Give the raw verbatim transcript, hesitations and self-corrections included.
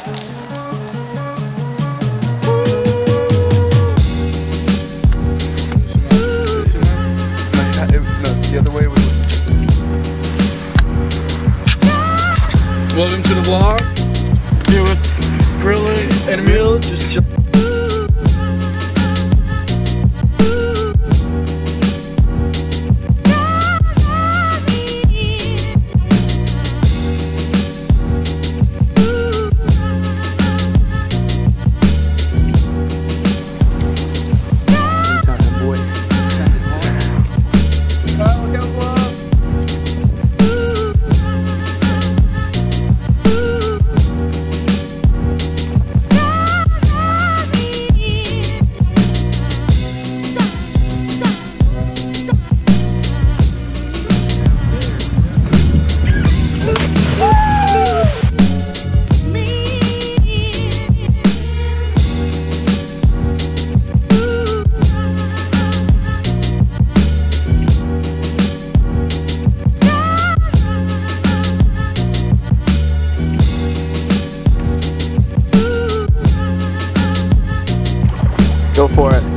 The other way was. Welcome to the vlog. Here with Grilling and Emil, just chill. Go for it.